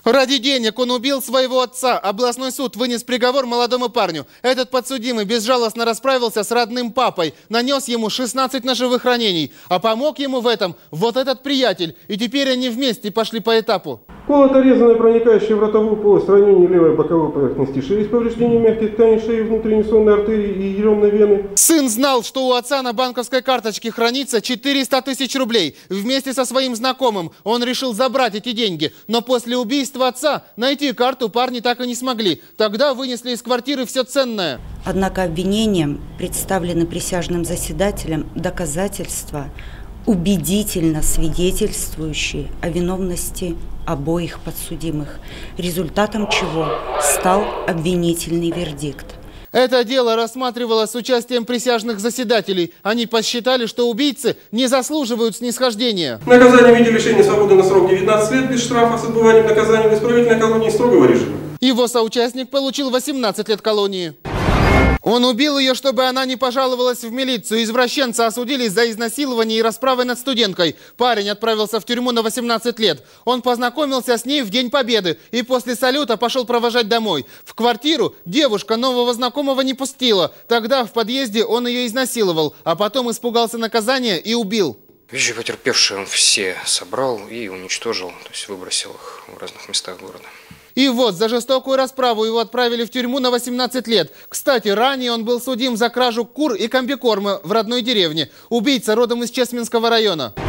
Ради денег он убил своего отца. Областной суд вынес приговор молодому парню. Этот подсудимый безжалостно расправился с родным папой, нанес ему 16 ножевых ранений. А помог ему в этом вот этот приятель. И теперь они вместе пошли по этапу. Колото-резанное, проникающее в ротовую полость, ранение левой боковой поверхности шеи с повреждением мягких тканей шеи, внутренней сонной артерии и еремной вены. Сын знал, что у отца на банковской карточке хранится 400 тысяч рублей. Вместе со своим знакомым он решил забрать эти деньги. Но после убийства отца найти карту парни так и не смогли. Тогда вынесли из квартиры все ценное. Однако обвинением представлены присяжным заседателем доказательства, убедительно свидетельствующие о виновности обоих подсудимых, результатом чего стал обвинительный вердикт. Это дело рассматривалось с участием присяжных заседателей. Они посчитали, что убийцы не заслуживают снисхождения. Наказание в виде лишения свободы на срок 19 лет без штрафа с отбыванием наказания в исправительной колонии строгого режима. Его соучастник получил 18 лет колонии. Он убил ее, чтобы она не пожаловалась в милицию. Извращенца осудили за изнасилование и расправой над студенткой. Парень отправился в тюрьму на 18 лет. Он познакомился с ней в День Победы и после салюта пошел провожать домой. В квартиру девушка нового знакомого не пустила. Тогда в подъезде он ее изнасиловал, а потом испугался наказания и убил. Вещи потерпевшие он все собрал и уничтожил, то есть выбросил их в разных местах города. И вот, за жестокую расправу его отправили в тюрьму на 18 лет. Кстати, ранее он был судим за кражу кур и комбикорма в родной деревне. Убийца родом из Чесменского района.